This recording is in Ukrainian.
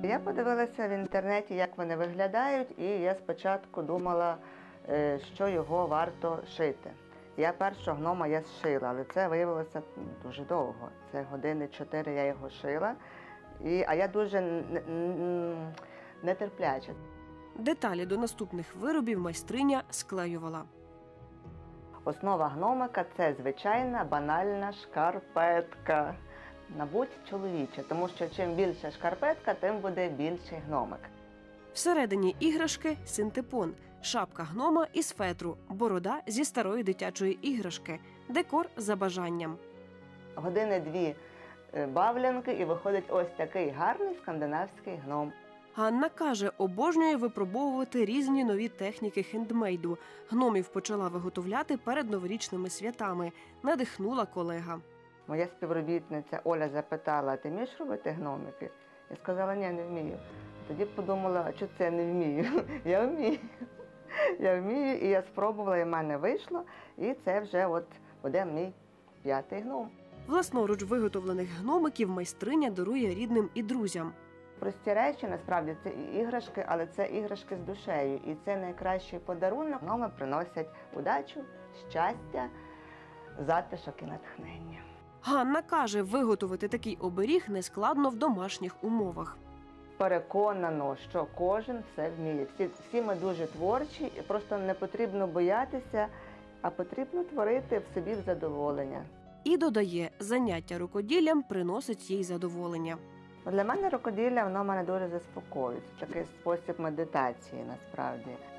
Я подивилася в інтернеті, як вони виглядають, і я спочатку думала, що його варто шити. Я першого гнома я зшила, але це виявилося дуже довго. Це години 4 я його шила, а я дуже нетерпляча. Деталі до наступних виробів майстриня склеювала. Основа гномика – це звичайна банальна шкарпетка. Мабуть, чоловіча, тому що чим більша шкарпетка, тим буде більший гномик. Всередині іграшки – синтепон, шапка гнома із фетру, борода зі старої дитячої іграшки, декор за бажанням. Години-дві бавлянки і виходить ось такий гарний скандинавський гном. Ганна каже, обожнює випробовувати різні нові техніки хендмейду. Гномів почала виготовляти перед новорічними святами. Надихнула колега. Моя співробітниця Оля запитала: ти вмієш робити гномики? Я сказала, ні, не вмію. Тоді подумала, а чого це я не вмію? Я вмію. Я вмію, і я спробувала, і в мене вийшло. І це вже буде мій 5-й гном. Власноруч виготовлених гномиків майстриня дарує рідним і друзям. Прості речі, насправді, це іграшки, але це іграшки з душею. І це найкращий подарунок. Гноми приносять удачу, щастя, затишок і натхнення. Ганна каже, виготовити такий оберіг нескладно в домашніх умовах. Переконано, що кожен все вміє. Всі ми дуже творчі, і просто не потрібно боятися, а потрібно творити в собі задоволення. І додає, заняття рукоділлям приносить їй задоволення. Для мене рукоділля, воно мене дуже заспокоює. Це такий спосіб медитації, насправді.